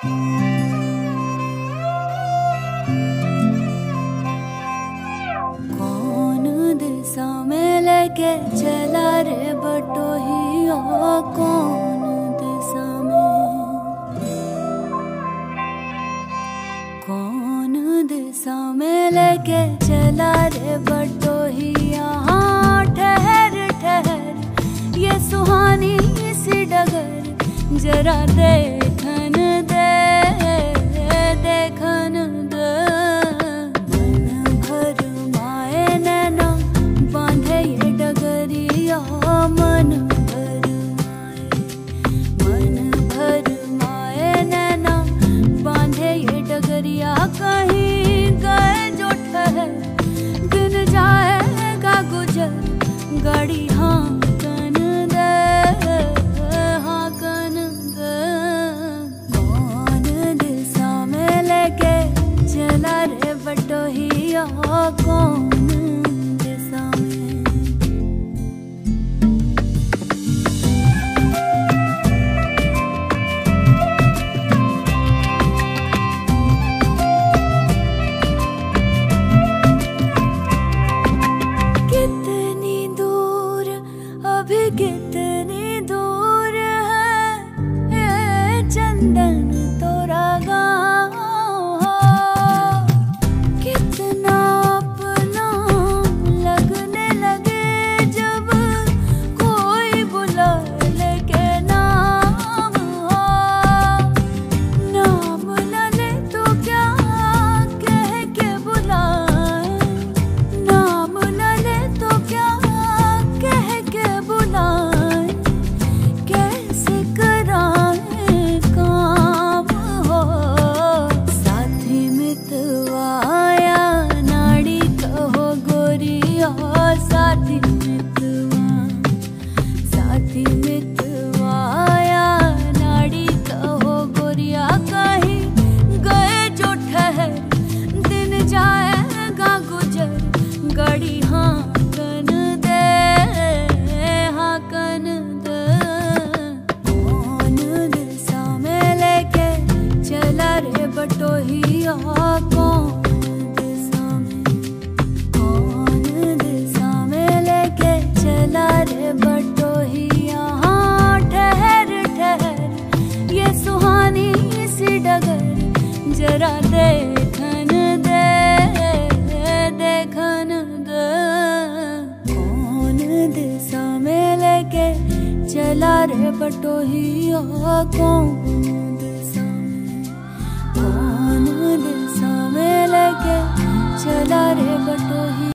कौन दिशा में लेके चला रे बटोहिया, कौन दिशा में, कौन दिशा में लेके चला रे बटोहिया। हाँ ठहर ठहर ये सुहानी सी डगर जरा देखन दे, देखन दे। मन भर माए नैना बांधे ये डगरिया, मन भर माए, मन भर माए नैना बांधे ये डगरिया। कहीं गए जो ठहर दिन जाएगा गुजर, गाड़ी हाँ कन दे, हाँ कन दे। कौन दिशा में लेके चला रे बटोहिया, कौन दिशा में। कितनी दूर अभी कितनी दूर है ये चंदन तोरा गाँव, कितना अपना लगने लगे जब कोई बुला लेके नाम हो। नाम न ले तो क्या कह के बुलाए, नाम न ले तो क्या कह के बुलाए। कैसे कराए काम हो, साथी मितवाया नाड़ी कहो गोरिया। साथी मितवा, साथी मितवाया नाड़ी कहो गोरिया। कहीं गए जो ठहर दिन जाएगा गुजर, गाड़ी हाँ कन दे, हाँ कन दे। कौन दिशा में लेके चला रे बटोहिया, कौन दिशा में, कौन दिशा में लेके चला रे बटोहिया। हाँ ठहर ठहर ये सुहानी सी डगर जरा देखन दे, देखन दे। कौन दिशा में लेके चला रे बटोहिया, कौन